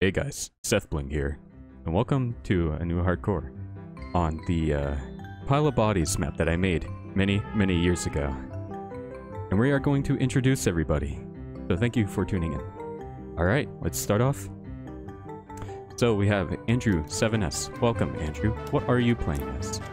Hey guys, SethBling here, and welcome to a new hardcore on the Pile of Bodies map that I made many years ago. And we are going to introduce everybody, so thank you for tuning in. Alright, let's start off. So we have Andrew 7S. Welcome, Andrew. What are you playing as?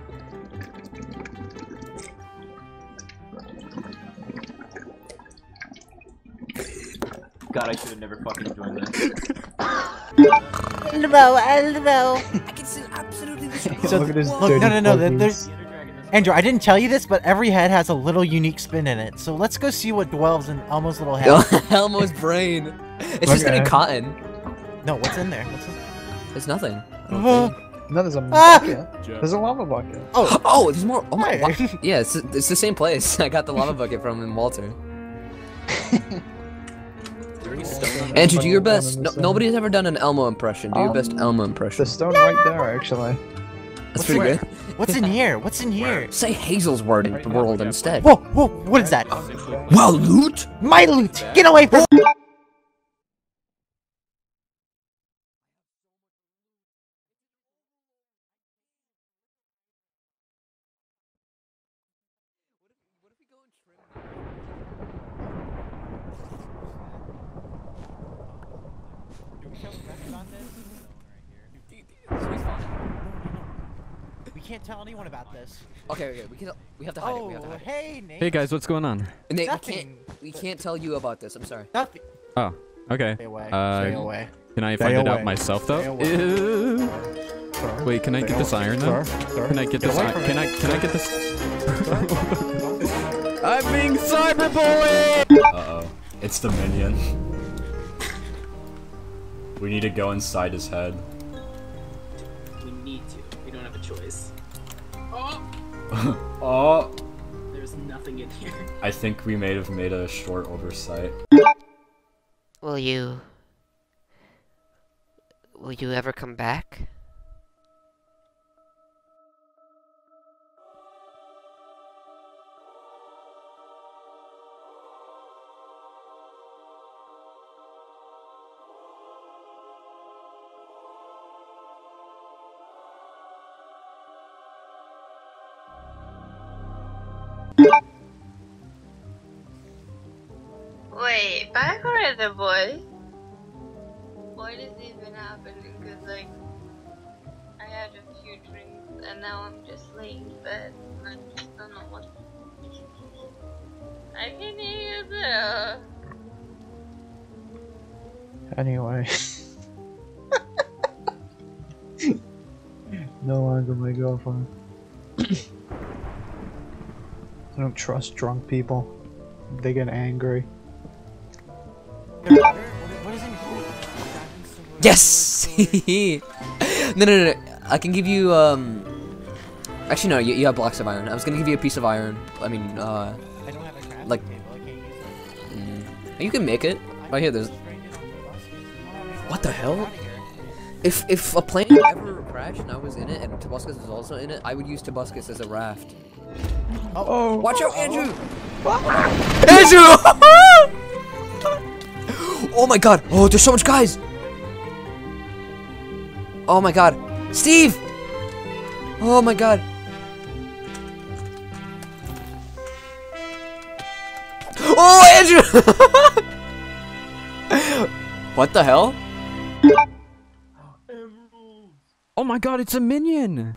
God, I should have never fucking joined this. Elbow. I can see absolutely the same. So, Look at his look, no, dirty there's... Andrew, I didn't tell you this, but every head has a little unique spin in it. So let's go see what dwells in Elmo's little head. Elmo's brain. It's just getting cotton. No, what's in there? It's nothing. I don't think. No, there's a Ah! bucket. There's a lava bucket. Oh, there's more. Oh my Hey. god. Yeah, it's the same place. I got the lava bucket from in Walter. Andrew, do your best. No, nobody's ever done an Elmo impression. Do your best Elmo impression. The stone right there, actually. That's pretty good. What's in here? What's in here? Say Hazel's world instead. Whoa, what is that? Well, loot. My loot! Get away from We can't tell anyone about this. Okay, we have to hide it. We have to hide it. Hey, Nate. Hey guys, what's going on? Nate, Nothing. we can't tell you about this. I'm sorry. Nothing. Oh, okay. Stay away. Stay Uh, away. can I Stay find it out away. myself Stay though? away. Ew. Sir. Wait, can I get this iron though? Can I get this away iron? from Can it. I get this? I'm being cyberbullied! Uh-oh. It's the minion. We need to go inside his head. We need to. We don't have a choice. Oh! Oh! There's nothing in here. I think we may have made a short oversight. Will you ever come back? Wait, back already, boy. What is even happening? Cause like, I had a few drinks and now I'm just laying in bed. And I just don't know what. I can hear you there. Anyway. No longer my girlfriend. I don't trust drunk people. They get angry. What is in here? Yes! No. I can give you, Actually, no, you have blocks of iron. I was gonna give you a piece of iron. I mean, I don't have a crafting like- table. I can't use it. you can make it. Right here, there's... What the hell? If a plane ever crashed and I was in it, and Tobuscus was also in it, I would use Tobuscus as a raft. Oh! Watch out, Andrew! Andrew! Oh my god! Oh, there's so much guys! Oh my god! Steve! Oh my god! Oh, Andrew! What the hell? Oh my god, it's a minion!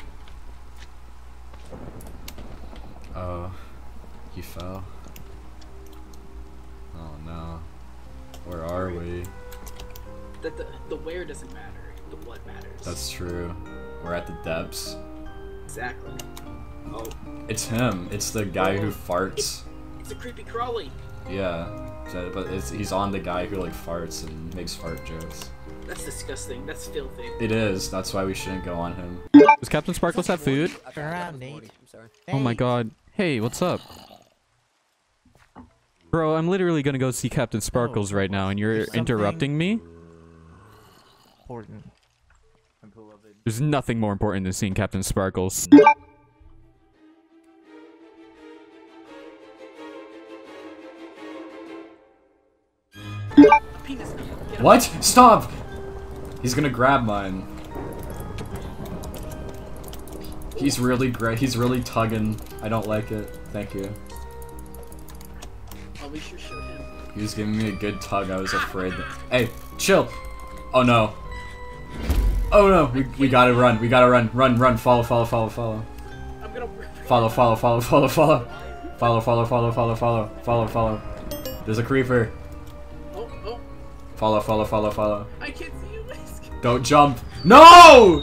He fell. Oh no. Where are we? The where doesn't matter. The what matters. That's true. We're at the depths. exactly. Oh, It's him. It's the guy who farts. it's a creepy crawly. Yeah. But he's on the guy who like farts and makes fart jokes. That's disgusting. That's filthy. It is. That's why we shouldn't go on him. Does Captain Sparkles have food? Turn around, Nate. I'm sorry. Oh my god. Hey, what's up? Bro, I'm literally gonna go see Captain Sparkles right now, and you're There's interrupting me? Important. There's nothing more important than seeing Captain Sparkles. Penis. What? Stop! He's gonna grab mine. He's really great. He's really tugging. I don't like it. Thank you. I'll be sure to show him. He was giving me a good tug. I was afraid that. Hey, chill. Oh no. Oh no. We gotta run. We gotta run. Run. Follow. I'm gonna. Follow. There's a creeper. Oh. Follow. I can't see you, Whisk. Don't jump. No!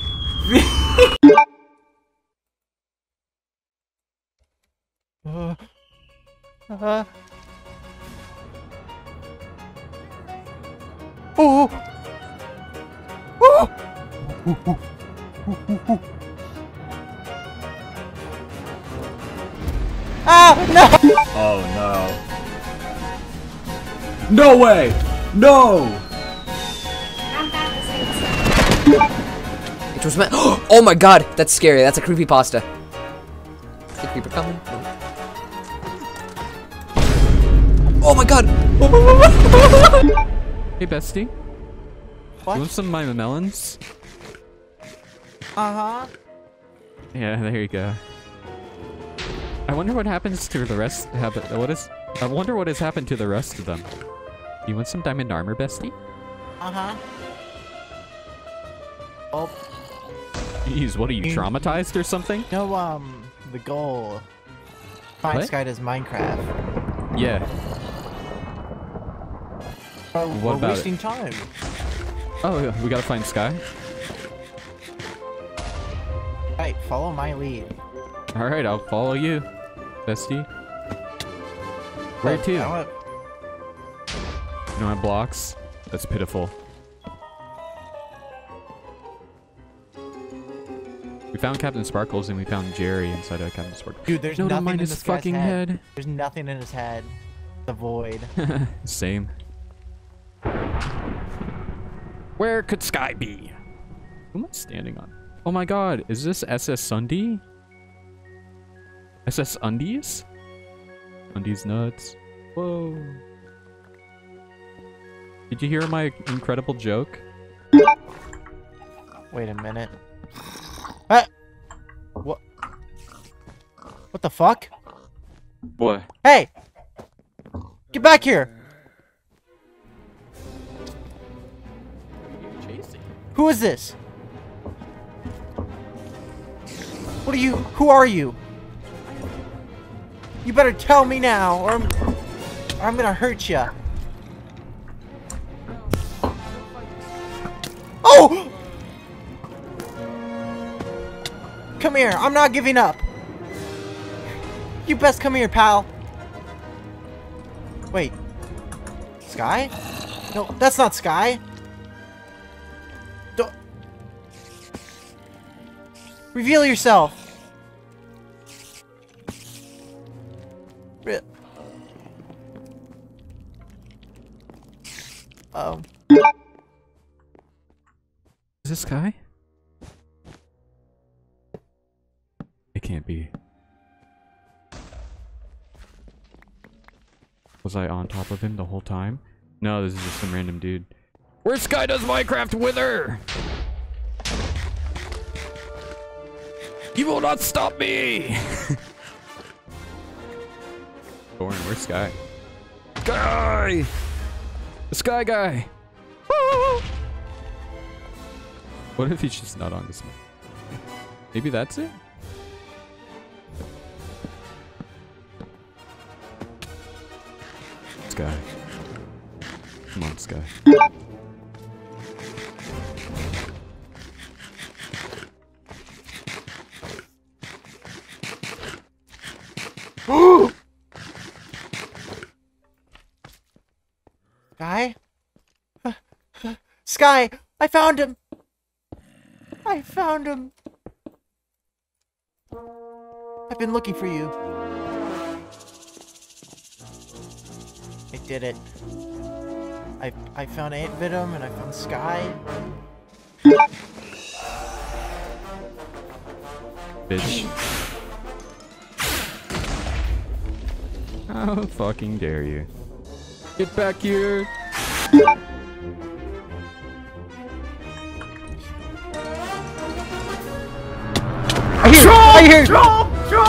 Oh! Ah, no! Oh no. No way! No! It was meant. Oh my god, that's scary. That's a creepypasta. Is the creeper coming? Oh my god! Hey, bestie. What? You want some of my melons? Uh-huh. Yeah, there you go. I wonder what happens to the rest. I wonder what has happened to the rest of them. You want some diamond armor, bestie? Uh-huh. Oh, Jeez, what are you, traumatized or something? no, the goal. Find What? Sky does Minecraft. Yeah. Oh, What we're about it? wasting time. Oh, yeah, we gotta find Sky? Right, follow my lead. Alright, I'll follow you, bestie. Where to? You I want- don't have blocks? That's pitiful. We found Captain Sparkles and we found Jerry inside of Captain Sparkles. Dude, there's No, don't nothing mind in his this guy's fucking head. head. There's nothing in his head. The void. Same. Where could Sky be? Who am I standing on? Oh my god, is this SS Sunday? SS Undies? Undies nuts. Whoa. Did you hear my incredible joke? Wait a minute. Ah! What? What the fuck? What? Hey! Get back here! Who is this? What are you? Who are you? You better tell me now, or I'm gonna hurt ya. Oh! Come here, I'm not giving up. You best come here, pal. Wait. Sky? No, that's not Sky. Don't... Reveal yourself. Is this Sky? It can't be. Was I on top of him the whole time? No, this is just some random dude. Where Sky does Minecraft wither? You will not stop me! Thorin, where's Sky? Sky! The Sky guy! What if he's just not on this map? Maybe that's it? Sky. Come on, Sky. Sky? Sky! I found him! I found him! I've been looking for you. I did it. I found Ant Venom and I found Sky. Bitch. How fucking dare you? Get back here! here! Troll!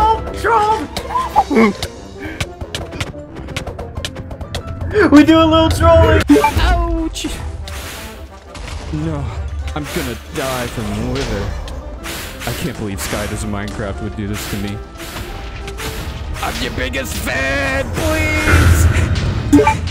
We do a little trolling! Ouch! No, I'm gonna die from wither. I can't believe Sky does Minecraft would do this to me. I'm your biggest fan, please!